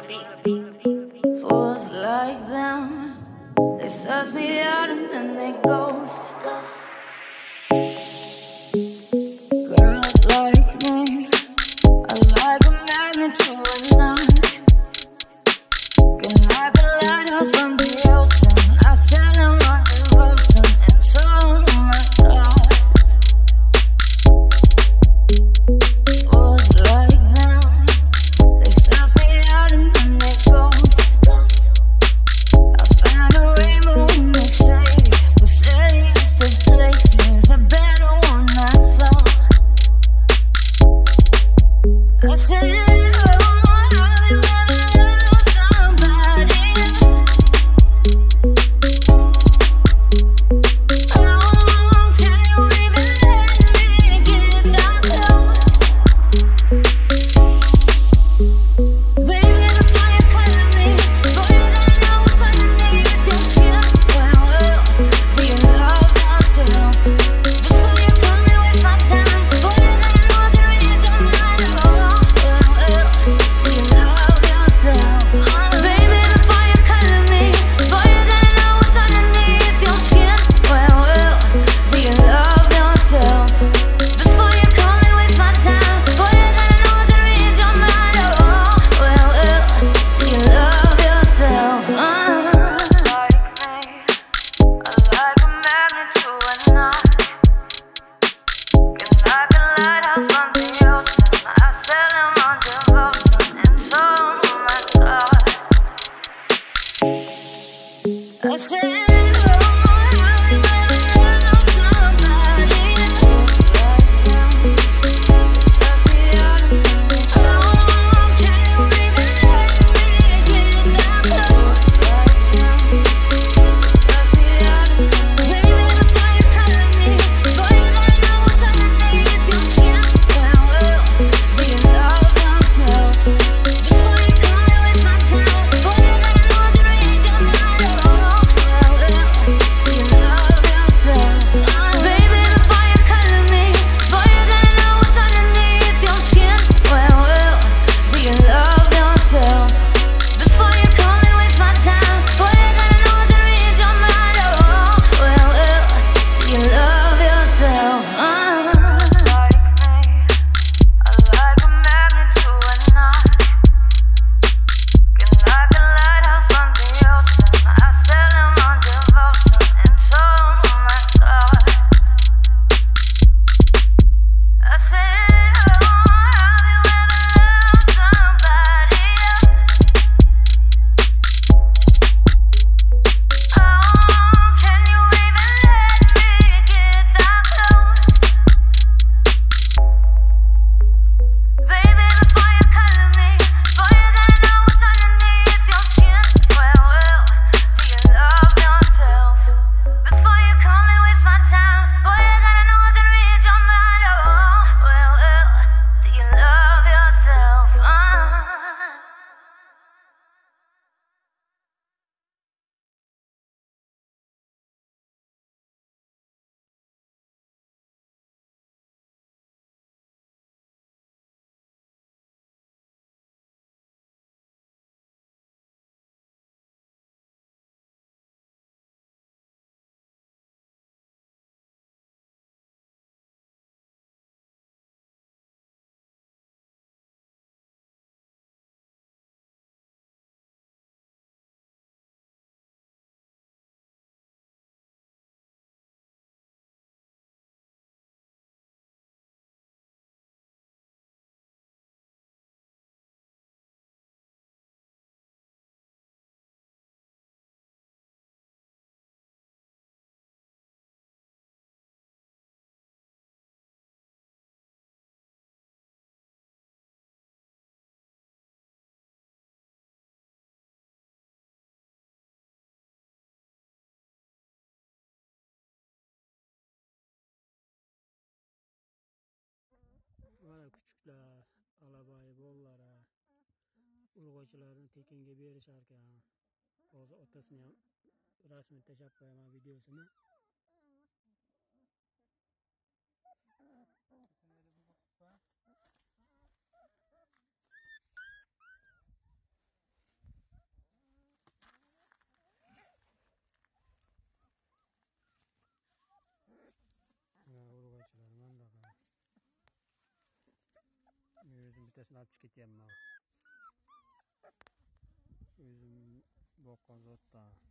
Fools like them, they suss me out and then they ghost. Girls like me are like a magnet to a knot. Can like a lighter from the ocean. I sell them my devotion and so my thoughts. Fools like them, they suss me out and then they ghost. I found a rainbow in the shade, the shadiest of places, a better one I saw. I said, Mana küçükler, Alabay bollara, urg'ochilarni tekinga berisharkan. Hozir otasini ham rasmini tashlab qo'yaman videosini. O'zim bittasini olib chiqib ketyapman. O'zim boqqan zotdan.